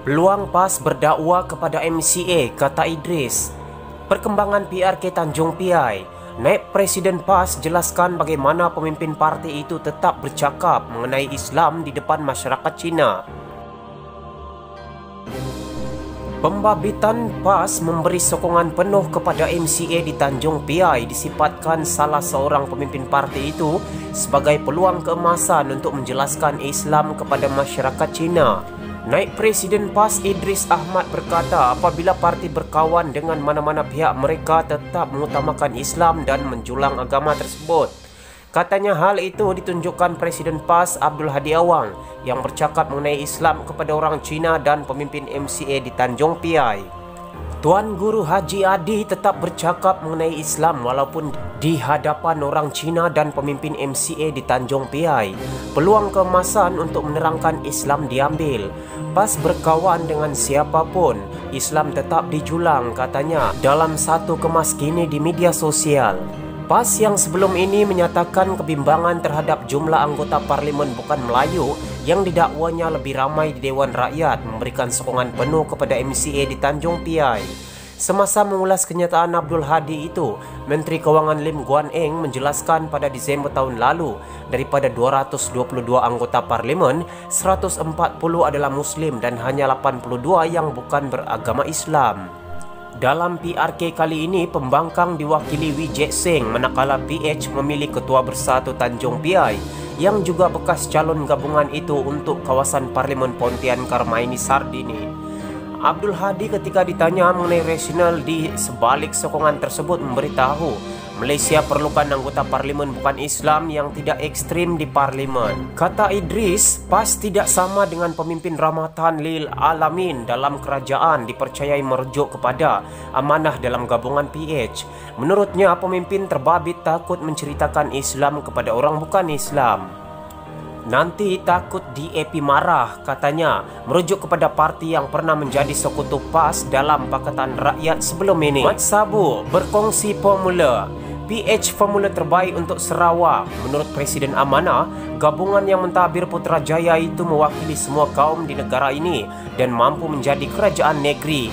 Peluang PAS berdakwa kepada MCA, kata Idris. Perkembangan PRK Tanjung Piai. Naib Presiden PAS jelaskan bagaimana pemimpin parti itu tetap bercakap mengenai Islam di depan masyarakat Cina. Pembabitan PAS memberi sokongan penuh kepada MCA di Tanjung Piai disifatkan salah seorang pemimpin parti itu sebagai peluang keemasan untuk menjelaskan Islam kepada masyarakat Cina. Naib Presiden PAS Idris Ahmad berkata apabila parti berkawan dengan mana-mana pihak, mereka tetap mengutamakan Islam dan menjulang agama tersebut. Katanya hal itu ditunjukkan Presiden PAS Abdul Hadi Awang yang bercakap mengenai Islam kepada orang Cina dan pemimpin MCA di Tanjung Piai. Tuan Guru Haji Adi tetap bercakap mengenai Islam walaupun di hadapan orang Cina dan pemimpin MCA di Tanjung Piai. Peluang keemasan untuk menerangkan Islam diambil. PAS berkawan dengan siapapun, Islam tetap dijulang, katanya dalam satu kemas kini di media sosial. PAS yang sebelum ini menyatakan kebimbangan terhadap jumlah anggota parlimen bukan Melayu yang didakwanya lebih ramai di Dewan Rakyat memberikan sokongan penuh kepada MCA di Tanjung Piai. Semasa mengulas kenyataan Abdul Hadi itu, Menteri Kewangan Lim Guan Eng menjelaskan pada Disember tahun lalu, daripada 222 anggota parlimen, 140 adalah Muslim dan hanya 82 yang bukan beragama Islam. Dalam PRK kali ini, pembangkang diwakili Wijek Singh manakala PH memilih Ketua Bersatu Tanjung Piai yang juga bekas calon gabungan itu untuk kawasan Parlimen Pontian Karmaini Sardini. Abdul Hadi ketika ditanya mengenai rasional di sebalik sokongan tersebut memberitahu Malaysia perlukan anggota parlimen bukan Islam yang tidak ekstrim di parlimen. Kata Idris, PAS tidak sama dengan pemimpin Rahmatan lil Alamin dalam kerajaan dipercayai merujuk kepada amanah dalam gabungan PH. Menurutnya, pemimpin terbabit takut menceritakan Islam kepada orang bukan Islam. Nanti takut DAP marah, katanya, merujuk kepada parti yang pernah menjadi sekutu PAS dalam Pakatan Rakyat sebelum ini. Mat Sabu berkongsi formula PH formula terbaik untuk Sarawak. Menurut Presiden Amanah, gabungan yang mentadbir Putrajaya itu mewakili semua kaum di negara ini dan mampu menjadi kerajaan negeri.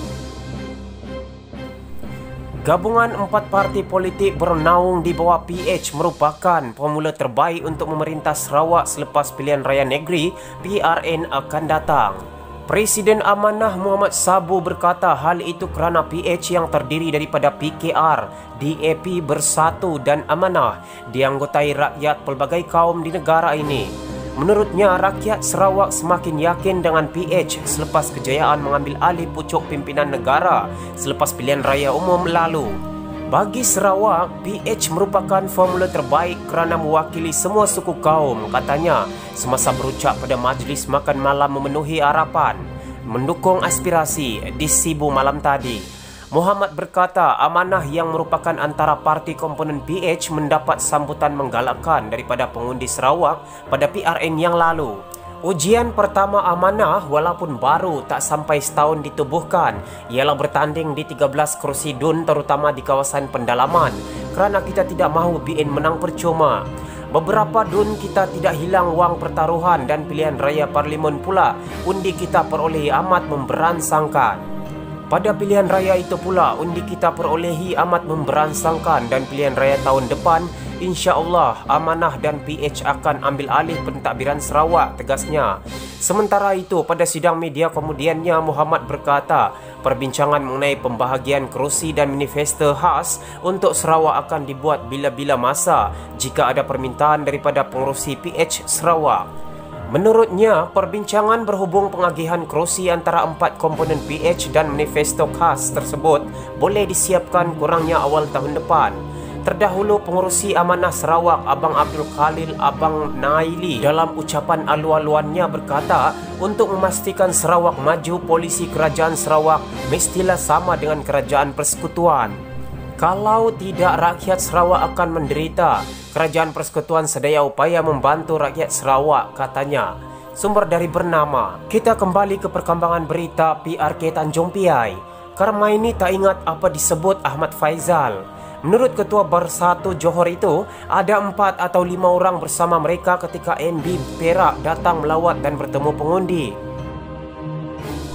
Gabungan 4 parti politik bernaung di bawah PH merupakan formula terbaik untuk memerintah Sarawak selepas pilihan raya negeri PRN akan datang. Presiden Amanah Muhammad Sabu berkata hal itu kerana PH yang terdiri daripada PKR, DAP Bersatu dan Amanah dianggotai rakyat pelbagai kaum di negara ini. Menurutnya, rakyat Sarawak semakin yakin dengan PH selepas kejayaan mengambil alih pucuk pimpinan negara selepas pilihan raya umum lalu. Bagi Sarawak, PH merupakan formula terbaik kerana mewakili semua suku kaum, katanya semasa berucap pada majlis makan malam memenuhi harapan mendukung aspirasi di Sibu malam tadi. Muhammad berkata Amanah yang merupakan antara parti komponen PH mendapat sambutan menggalakkan daripada pengundi Sarawak pada PRN yang lalu. Ujian pertama Amanah walaupun baru tak sampai setahun ditubuhkan ialah bertanding di 13 kerusi DUN terutama di kawasan pendalaman kerana kita tidak mahu BN menang percuma. Beberapa DUN kita tidak hilang wang pertaruhan dan pilihan raya parlimen pula undi kita perolehi amat memberansangkan. Pada pilihan raya itu pula undi kita perolehi amat memberansangkan dan pilihan raya tahun depan insya-Allah Amanah dan PH akan ambil alih pentadbiran Sarawak, tegasnya. Sementara itu pada sidang media kemudiannya Muhammad berkata perbincangan mengenai pembahagian kerusi dan manifesto khas untuk Sarawak akan dibuat bila-bila masa jika ada permintaan daripada pengerusi PH Sarawak. Menurutnya, perbincangan berhubung pengagihan kerusi antara 4 komponen PH dan manifesto khas tersebut boleh disiapkan kurangnya awal tahun depan. Terdahulu pengerusi Amanah Sarawak Abang Abdul Khalil Abang Naili dalam ucapan alu-aluannya berkata untuk memastikan Sarawak maju, polisi kerajaan Sarawak mestilah sama dengan kerajaan persekutuan. Kalau tidak, rakyat Sarawak akan menderita. Kerajaan Persekutuan sedaya upaya membantu rakyat Sarawak, katanya. Sumber dari bernama. Kita kembali ke perkembangan berita PRK Tanjung Piai. Karmaini tak ingat apa disebut Ahmad Faizal. Menurut Ketua Bersatu Johor itu, ada 4 atau 5 orang bersama mereka ketika NB Perak datang melawat dan bertemu pengundi.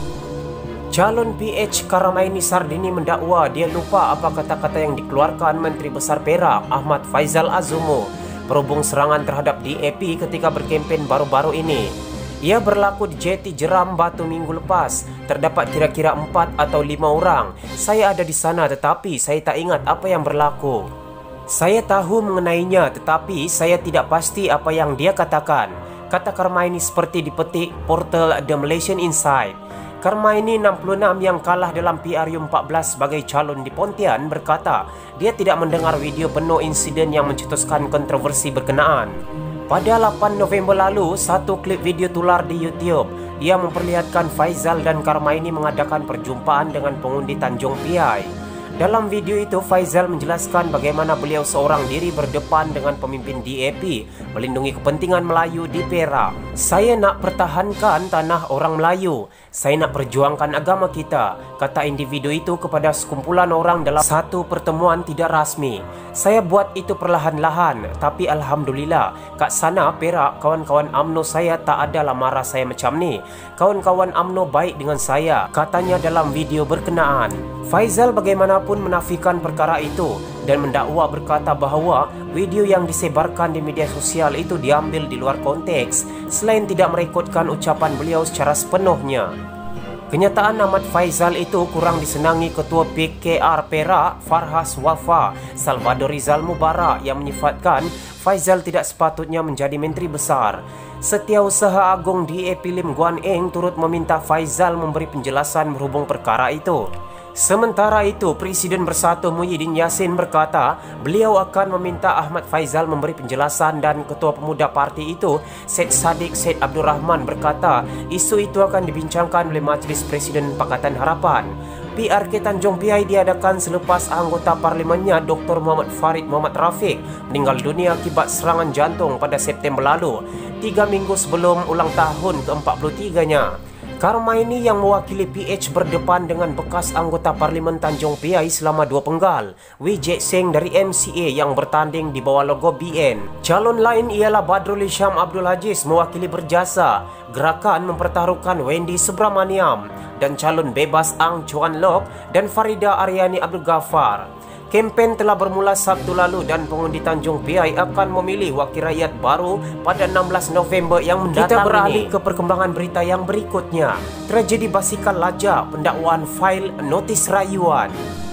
Calon PH Karamaini Sardini mendakwa dia lupa apa kata-kata yang dikeluarkan Menteri Besar Perak Ahmad Faizal Azumu berhubung serangan terhadap DAP ketika berkempen baru-baru ini. Ia berlaku di JT Jeram Batu minggu lepas. Terdapat kira-kira 4 atau 5 orang. Saya ada di sana tetapi saya tak ingat apa yang berlaku. Saya tahu mengenainya tetapi saya tidak pasti apa yang dia katakan. Kata Karamaini seperti dipetik portal The Malaysian Insight. Karamaini 66 yang kalah dalam PRU14 sebagai calon di Pontian berkata dia tidak mendengar video penuh insiden yang mencetuskan kontroversi berkenaan. Pada 8 November lalu, satu klip video tular di YouTube. Ia memperlihatkan Faizal dan Karamaini mengadakan perjumpaan dengan pengundi Tanjung Piai. Dalam video itu, Faizal menjelaskan bagaimana beliau seorang diri berdepan dengan pemimpin DAP melindungi kepentingan Melayu di Perak. Saya nak pertahankan tanah orang Melayu. Saya nak perjuangkan agama kita, kata individu itu kepada sekumpulan orang dalam satu pertemuan tidak rasmi. Saya buat itu perlahan-lahan, tapi Alhamdulillah, kat sana Perak, kawan-kawan UMNO saya tak adalah marah saya macam ni. Kawan-kawan UMNO baik dengan saya, katanya dalam video berkenaan. Faizal bagaimanapun menafikan perkara itu dan mendakwa berkata bahawa video yang disebarkan di media sosial itu diambil di luar konteks selain tidak merekodkan ucapan beliau secara sepenuhnya. Kenyataan Ahmad Faizal itu kurang disenangi Ketua PKR Perak Farhas Wafa Salvador Rizal Mubarak yang menyifatkan Faizal tidak sepatutnya menjadi Menteri Besar. Setiausaha Agung DAP Lim Guan Eng turut meminta Faizal memberi penjelasan berhubung perkara itu. Sementara itu, Presiden Bersatu Muhyiddin Yassin berkata beliau akan meminta Ahmad Faizal memberi penjelasan dan Ketua Pemuda parti itu, Syed Saddiq Syed Abdul Rahman berkata isu itu akan dibincangkan oleh Majlis Presiden Pakatan Harapan. PRK Tanjung Piai diadakan selepas anggota parlimennya Dr. Muhammad Farid Muhammad Rafiq meninggal dunia akibat serangan jantung pada September lalu, 3 minggu sebelum ulang tahun ke-43-nya. Karamaini yang mewakili PH berdepan dengan bekas anggota Parlimen Tanjung Piai selama 2 penggal, Wijek Seng dari MCA yang bertanding di bawah logo BN. Calon lain ialah Badrul Hisham Abdul Aziz mewakili Berjasa, Gerakan mempertaruhkan Wendy Subramaniam dan calon bebas Ang Chuan Lok dan Farida Aryani Abdul Ghaffar. Kempen telah bermula Sabtu lalu dan pengundi Tanjung Piai akan memilih wakil rakyat baru pada 16 November yang mendatang. Kita beralih ke perkembangan berita yang berikutnya. Tragedi Basikal Lajak, pendakwaan fail notis rayuan.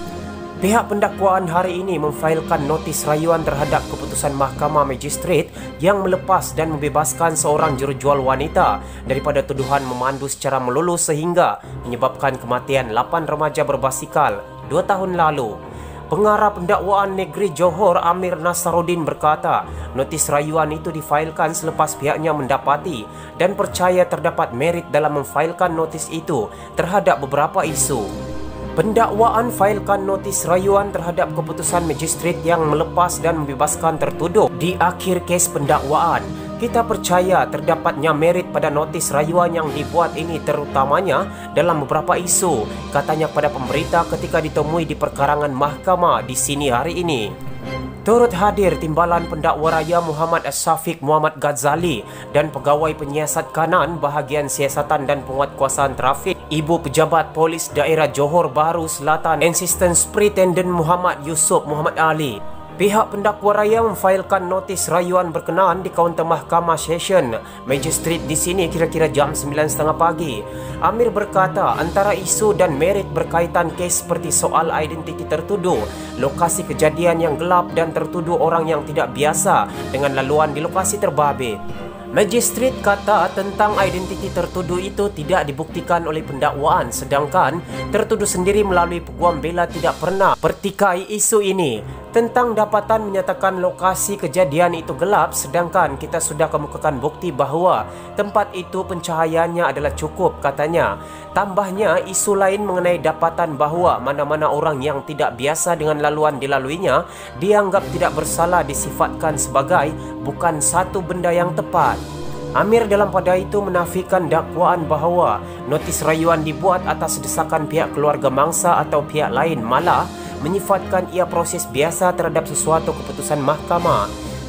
Pihak pendakwaan hari ini memfailkan notis rayuan terhadap keputusan Mahkamah Magistrate yang melepas dan membebaskan seorang jurujual wanita daripada tuduhan memandu secara melulu sehingga menyebabkan kematian 8 remaja berbasikal 2 tahun lalu. Pengarah pendakwaan negeri Johor Amir Nasaruddin berkata, notis rayuan itu difailkan selepas pihaknya mendapati dan percaya terdapat merit dalam memfailkan notis itu terhadap beberapa isu. Pendakwaan failkan notis rayuan terhadap keputusan magistrate yang melepas dan membebaskan tertuduh di akhir kes pendakwaan. Kita percaya terdapatnya merit pada notis rayuan yang dibuat ini terutamanya dalam beberapa isu, katanya kepada pemberita ketika ditemui di perkarangan mahkamah di sini hari ini. Turut hadir Timbalan Pendakwa Raya Muhammad As-Safiq Muhammad Ghazali dan Pegawai Penyiasat Kanan Bahagian Siasatan dan Penguatkuasaan Trafik Ibu Pejabat Polis Daerah Johor Bahru Selatan Assistant Superintendent Muhammad Yusuf Muhammad Ali. Pihak pendakwa raya memfailkan notis rayuan berkenaan di kaunter Mahkamah Session Magistrate di sini kira-kira jam 9.30 pagi. Amir berkata antara isu dan merit berkaitan kes seperti soal identiti tertuduh, lokasi kejadian yang gelap dan tertuduh orang yang tidak biasa dengan laluan di lokasi terbabit. Magistrate kata tentang identiti tertuduh itu tidak dibuktikan oleh pendakwaan sedangkan tertuduh sendiri melalui peguam bela tidak pernah pertikai isu ini. Tentang dapatan menyatakan lokasi kejadian itu gelap sedangkan kita sudah kemukakan bukti bahawa tempat itu pencahayaannya adalah cukup, katanya. Tambahnya, isu lain mengenai dapatan bahawa mana-mana orang yang tidak biasa dengan laluan dilaluinya dianggap tidak bersalah disifatkan sebagai bukan satu benda yang tepat. Amir dalam pada itu menafikan dakwaan bahawa notis rayuan dibuat atas desakan pihak keluarga mangsa atau pihak lain, malah menyifatkan ia proses biasa terhadap sesuatu keputusan mahkamah.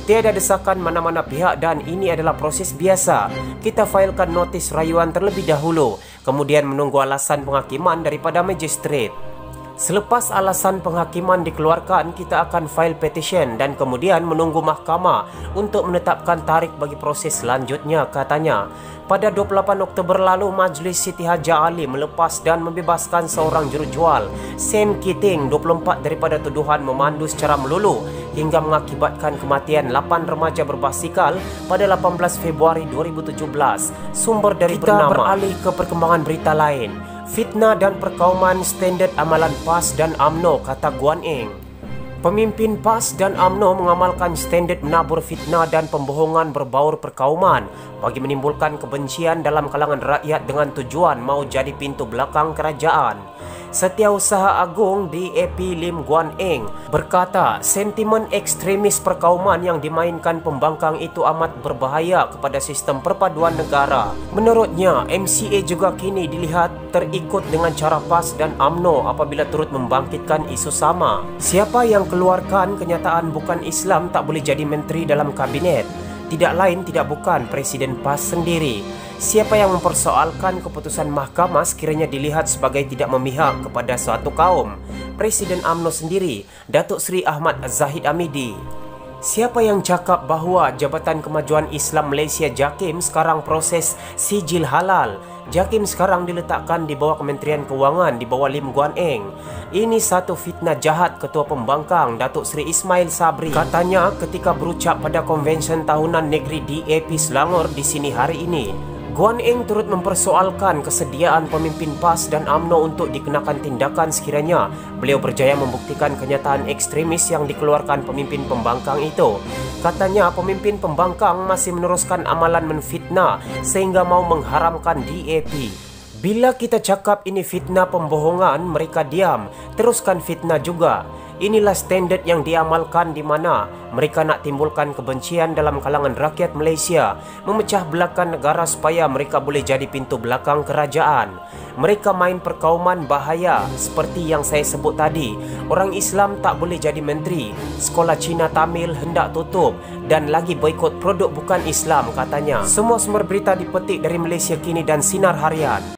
Tiada desakan mana-mana pihak dan ini adalah proses biasa. Kita failkan notis rayuan terlebih dahulu, kemudian menunggu alasan penghakiman daripada magistrate. Selepas alasan penghakiman dikeluarkan, kita akan file petition dan kemudian menunggu mahkamah untuk menetapkan tarikh bagi proses selanjutnya, katanya. Pada 28 Oktober lalu, Majlis Siti Hadjah Ali melepas dan membebaskan seorang jurujual, Sam Keating, 24, daripada tuduhan memandu secara melulu hingga mengakibatkan kematian 8 remaja berbasikal pada 18 Februari 2017. Sumber dari Kita beralih ke perkembangan berita lain. Fitnah dan perkauman standard amalan PAS dan UMNO, kata Guan Eng. Pemimpin PAS dan UMNO mengamalkan standard menabur fitnah dan pembohongan berbaur perkauman bagi menimbulkan kebencian dalam kalangan rakyat dengan tujuan mau jadi pintu belakang kerajaan. Setiausaha Agung DAP Lim Guan Eng berkata, sentimen ekstremis perkauman yang dimainkan pembangkang itu amat berbahaya kepada sistem perpaduan negara. Menurutnya, MCA juga kini dilihat terikut dengan cara PAS dan UMNO apabila turut membangkitkan isu sama. Siapa yang keluarkan kenyataan bukan Islam tak boleh jadi menteri dalam kabinet. Tidak lain tidak bukan Presiden PAS sendiri. Siapa yang mempersoalkan keputusan mahkamah sekiranya dilihat sebagai tidak memihak kepada suatu kaum? Presiden UMNO sendiri, Datuk Seri Ahmad Zahid Hamidi. Siapa yang cakap bahawa Jabatan Kemajuan Islam Malaysia JAKIM sekarang proses sijil halal? JAKIM sekarang diletakkan di bawah Kementerian Kewangan di bawah Lim Guan Eng. Ini satu fitnah jahat Ketua Pembangkang Datuk Seri Ismail Sabri, katanya ketika berucap pada konvensyen tahunan negeri DAP Selangor di sini hari ini. Guan Eng turut mempersoalkan kesediaan pemimpin PAS dan UMNO untuk dikenakan tindakan sekiranya beliau berjaya membuktikan kenyataan ekstremis yang dikeluarkan pemimpin pembangkang itu. Katanya pemimpin pembangkang masih meneruskan amalan menfitnah sehingga mau mengharamkan DAP. Bila kita cakap ini fitnah pembohongan, mereka diam, teruskan fitnah juga. Inilah standard yang diamalkan di mana mereka nak timbulkan kebencian dalam kalangan rakyat Malaysia, memecah belakang negara supaya mereka boleh jadi pintu belakang kerajaan. Mereka main perkauman bahaya seperti yang saya sebut tadi. Orang Islam tak boleh jadi menteri, sekolah Cina Tamil hendak tutup dan lagi boikot produk bukan Islam, katanya. Semua sumber berita dipetik dari Malaysia Kini dan Sinar Harian.